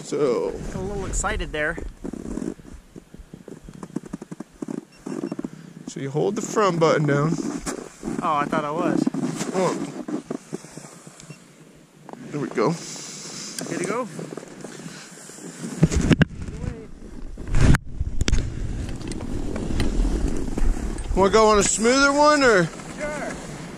So. Got a little excited there. So you hold the front button down. Oh, I thought I was. Oh. There we go. Good to go? Want to go on a smoother one or? Sure.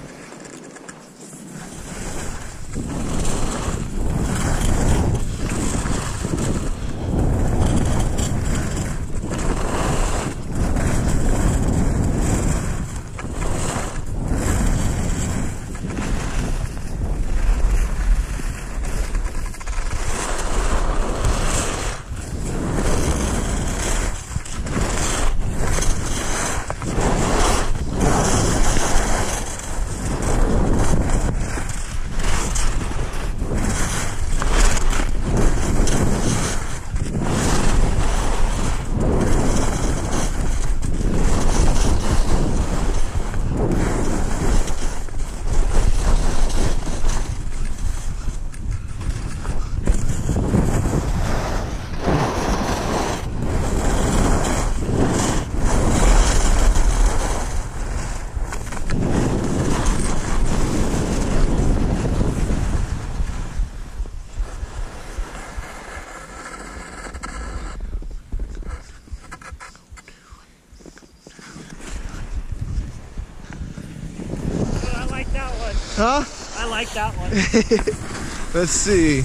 Huh? I like that one. Let's see.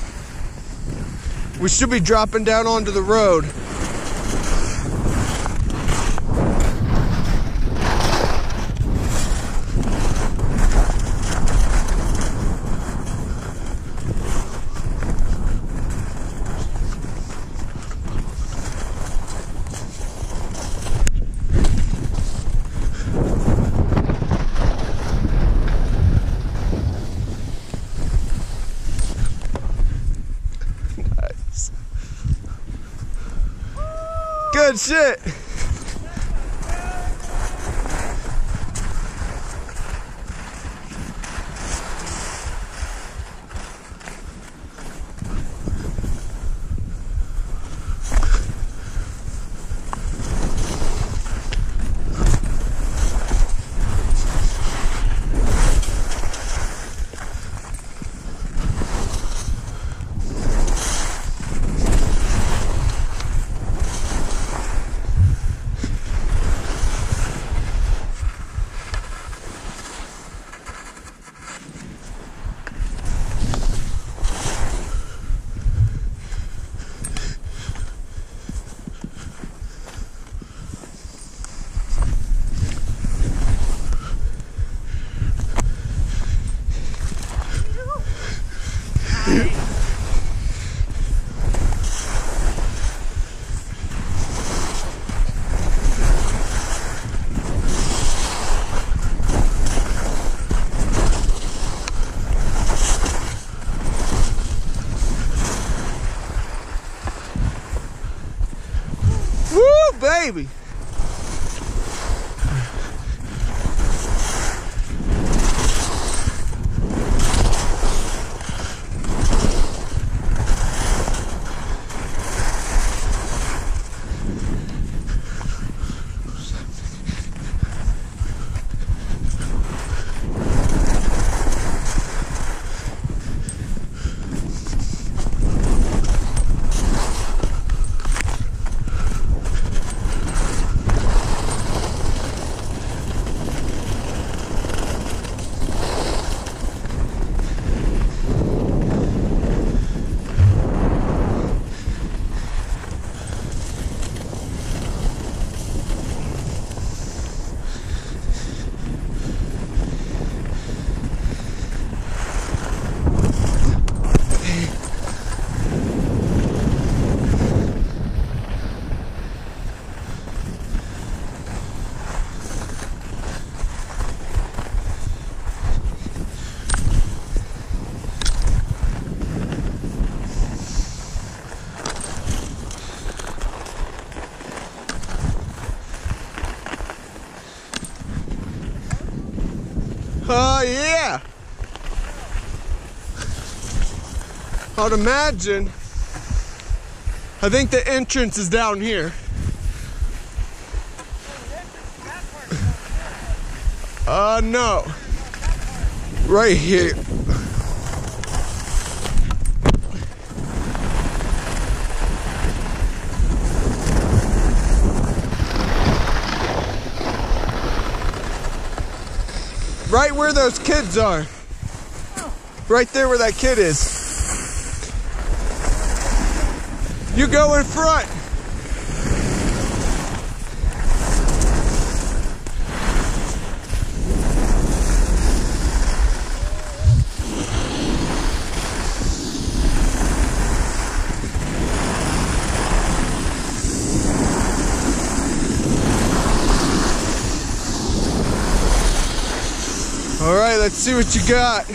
We should be dropping down onto the road. Good shit. Woo, baby. Oh, yeah. I'd imagine. I think the entrance is down here. No. Right here. Right where those kids are. Right there where that kid is. You go in front. All right, let's see what you got.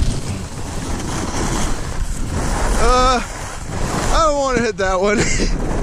I don't want to hit that one.